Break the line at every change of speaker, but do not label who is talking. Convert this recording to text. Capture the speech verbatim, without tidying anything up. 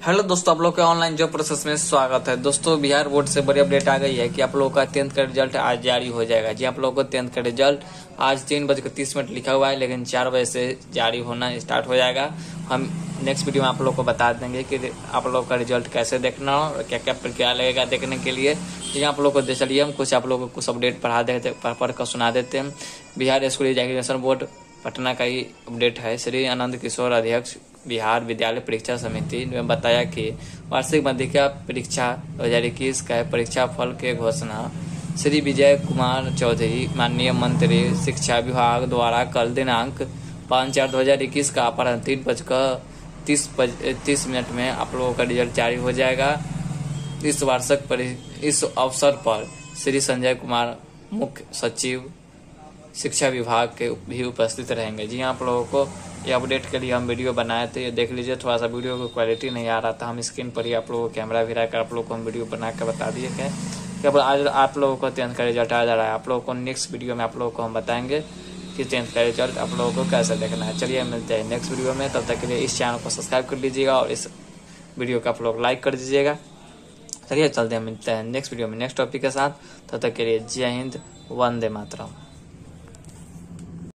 Hello दोस्तों, आप लोग के ऑनलाइन जॉब प्रोसेस में स्वागत है। दोस्तों, बिहार बोर्ड से बड़ी अपडेट आ गई है कि आप लोगों का टेंथ का रिजल्ट आज जारी हो जाएगा। जी, आप लोगों को टेंथ का रिजल्ट आज तीन बजकर तीस मिनट लिखा हुआ है, लेकिन चार बजे से जारी होना स्टार्ट हो जाएगा। हम नेक्स्ट वीडियो में आप लोग को बता देंगे कि आप लोग का रिजल्ट कैसे देखना और क्या क्या प्रक्रिया लगेगा देखने के लिए। यहाँ आप लोग को दे चलिए हम कुछ आप लोगों को कुछ अपडेट पढ़ा देते पढ़ कर सुना देते हैं। Bihar school examination board Patna का ही अपडेट है। श्री आनंद किशोर, अध्यक्ष बिहार विद्यालय परीक्षा समिति ने बताया कि वार्षिक माध्यमिक परीक्षा दो हज़ार इक्कीस का परीक्षा फल के घोषणा श्री विजय कुमार चौधरी, माननीय मंत्री शिक्षा विभाग द्वारा कल दिनांक पाँच चार दो हजार इक्कीस का अपराह्न तीन बजकर तीस तीस मिनट में आप लोगों का रिजल्ट जारी हो जाएगा। इस वार्षिक इस अवसर पर श्री संजय कुमार, मुख्य सचिव शिक्षा विभाग के भी उपस्थित रहेंगे। जी, आप लोगों को ये अपडेट के लिए हम वीडियो बनाए थे, ये देख लीजिए। थोड़ा सा वीडियो की क्वालिटी नहीं आ रहा था, हम स्क्रीन पर ही आप लोगों को कैमरा भी रखकर आप लोगों को हम वीडियो बना कर बता दिए कि अब आज आप लोगों को टेंथ का रिजल्ट आ जा रहा है। आप लोगों को नेक्स्ट वीडियो में आप लोगों को हम बताएंगे कि टेंथ का रिजल्ट आप लोगों को कैसे देखना है। चलिए मिलते हैं नेक्स्ट वीडियो में, तब तक के लिए इस चैनल को सब्सक्राइब कर लीजिएगा और इस वीडियो को आप लोग लाइक कर दीजिएगा। चलिए चलते हैं, मिलते हैं नेक्स्ट वीडियो में नेक्स्ट टॉपिक के साथ। तब तक के लिए जय हिंद, वंदे मातरम।